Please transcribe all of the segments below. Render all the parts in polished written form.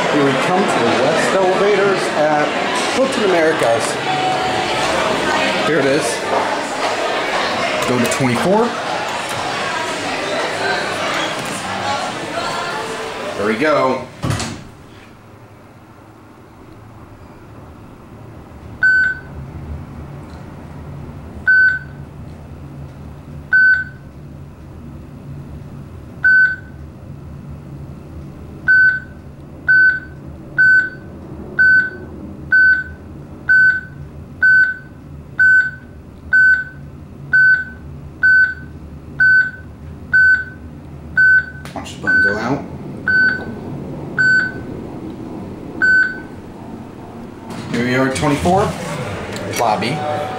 Here we come to the West Elevators at Hilton Americas. Here it is. Go to 24. There we go. Watch the button go out. Here we are at 24, lobby.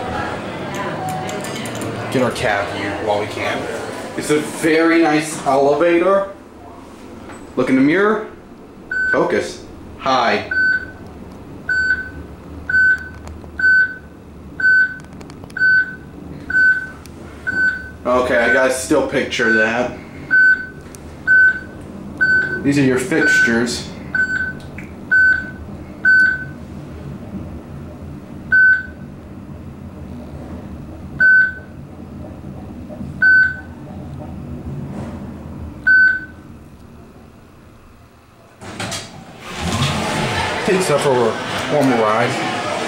Get our cab view while we can. It's a very nice elevator. Look in the mirror. Focus. Hi. Okay, I gotta still picture that. These are your fixtures. Takes up for one more ride.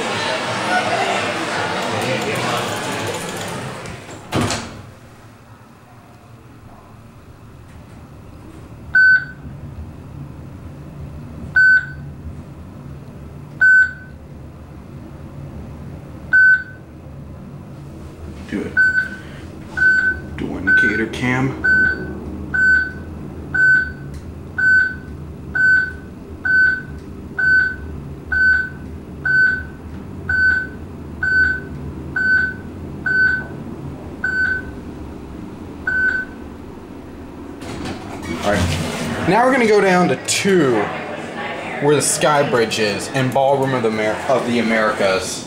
Do it. Door indicator cam. Alright, now we're going to go down to 2, where the Sky Bridge is, and Ballroom of the Americas.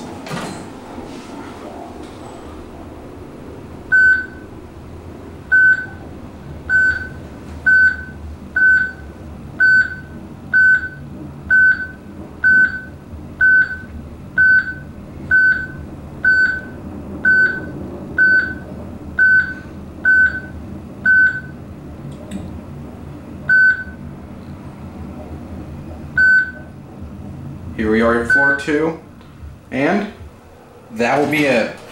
Here we are at floor 2, and that will be it.